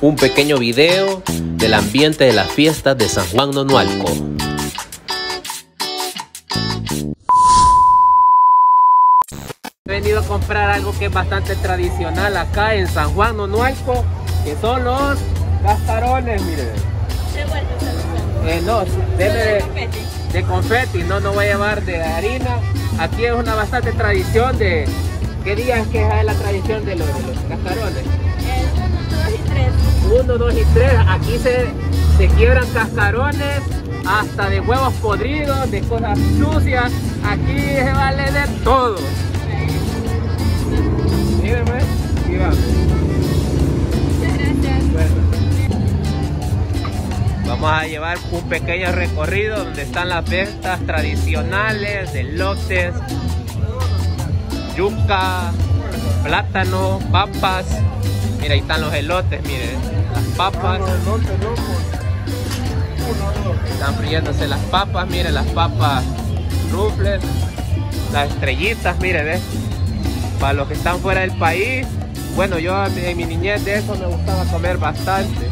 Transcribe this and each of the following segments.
un pequeño video del ambiente de las fiestas de San Juan Nonualco. He venido a comprar algo que es bastante tradicional acá en San Juan Nonualco, que son los cascarones, miren. No, de confeti, no voy a llevar de harina. Aquí es una bastante tradición de... ¿Qué día es que es la tradición de los cascarones? 1, 2 y 3. Aquí se quiebran cascarones hasta de huevos podridos, de cosas sucias. Aquí se vale de todo. Miren, pues, y vamos. Muchas gracias. Bueno. Vamos a llevar un pequeño recorrido donde están las fiestas tradicionales de elotes, yuca, plátano, papas. Mira, ahí están los elotes, miren, las papas. Están friéndose las papas, miren, las papas rufles, las estrellitas, miren, ¿ves? Para los que están fuera del país, bueno, yo en mi niñez de eso me gustaba comer bastante.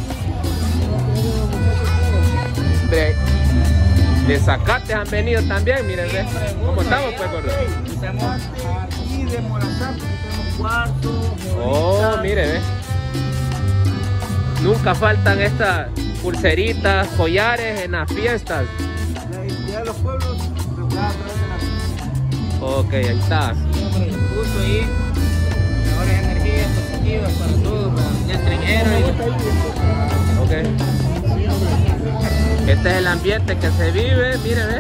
De Zacate han venido también, miren, ¿ves? ¿Cómo estamos, pues, gordo? Estamos aquí de Morazán, tenemos cuartos. Oh, mire, ¿ves? Nunca faltan estas pulseritas, collares en las fiestas. La identidad de los pueblos reflejada a través de la fiesta. Ok, ahí está. Justo ahí, mejores energías positivas para todos, para el extranjero. Ok. Este es el ambiente que se vive, mire, ¿ves?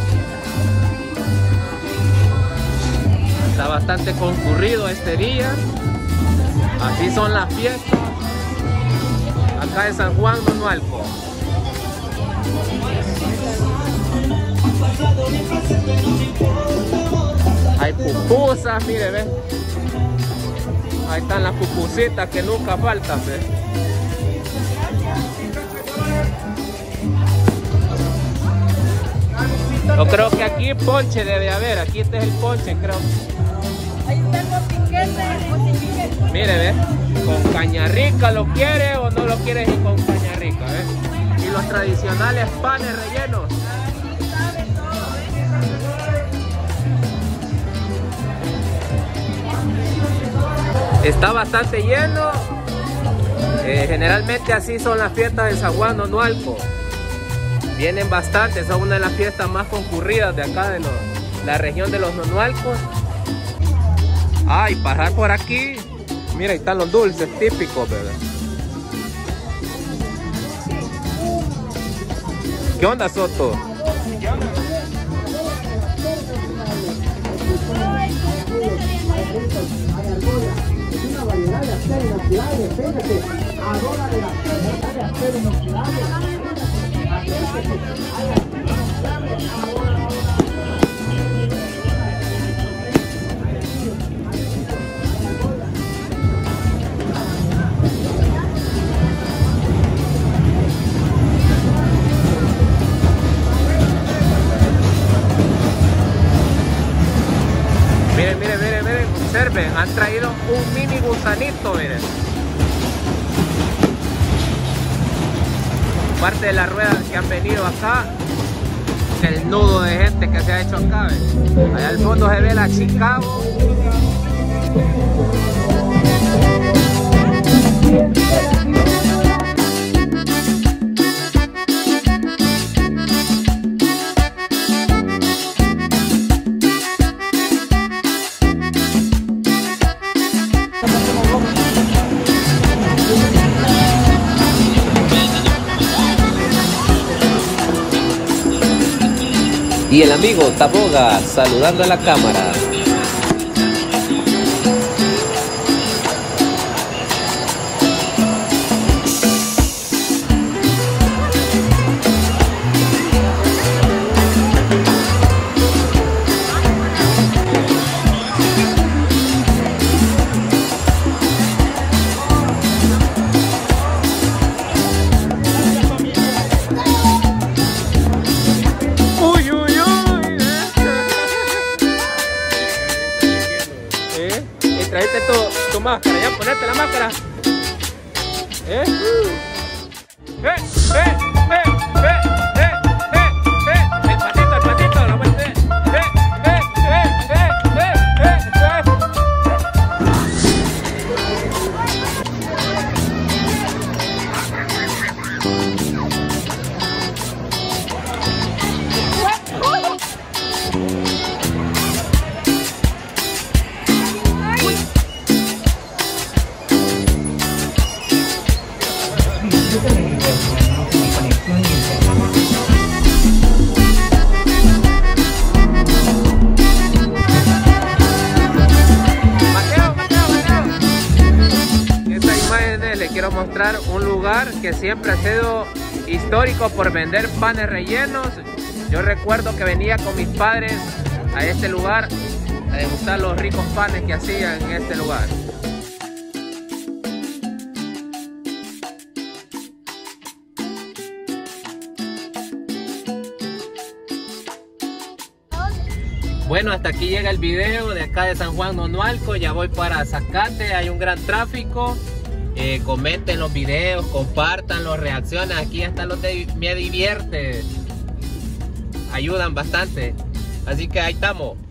Está bastante concurrido este día. Así son las fiestas acá en San Juan Nonualco. Hay pupusas, mire, ¿ves? Ahí están las pupusitas que nunca faltan, ¿ves? Yo creo que aquí ponche debe haber, aquí este es el ponche, creo. Ahí tengo piquete. Mire, ¿ves? Con caña rica lo quiere o no lo quiere y con caña rica, ¿ves? Y los tradicionales panes rellenos. Está bastante lleno. Generalmente así son las fiestas de San Juan Nonualco. Vienen bastante, son una de las fiestas más concurridas de acá de la región de los Nonualcos. Ah, y pasar por aquí, mira, ahí están los dulces típicos, ¿verdad? ¿Qué onda, Soto? Miren, observen, han traído un mini gusanito, miren. Parte de la rueda que han venido acá, el nudo de gente que se ha hecho acá, ¿ves? Allá al fondo se ve la Chicago. Y el amigo Taboga saludando a la cámara. Trajiste tu máscara, ya ponete la máscara. ¿Eh? El patito, la vuelta. Les quiero mostrar un lugar que siempre ha sido histórico por vender panes rellenos. Yo recuerdo que venía con mis padres a este lugar a degustar los ricos panes que hacían en este lugar. Bueno, hasta aquí llega el video de acá de San Juan Nonualco. Ya voy para Zacate, hay un gran tráfico. Comenten los videos, compártanlos, reaccionen. Aquí hasta los de Me Divierte ayudan bastante. Así que ahí estamos.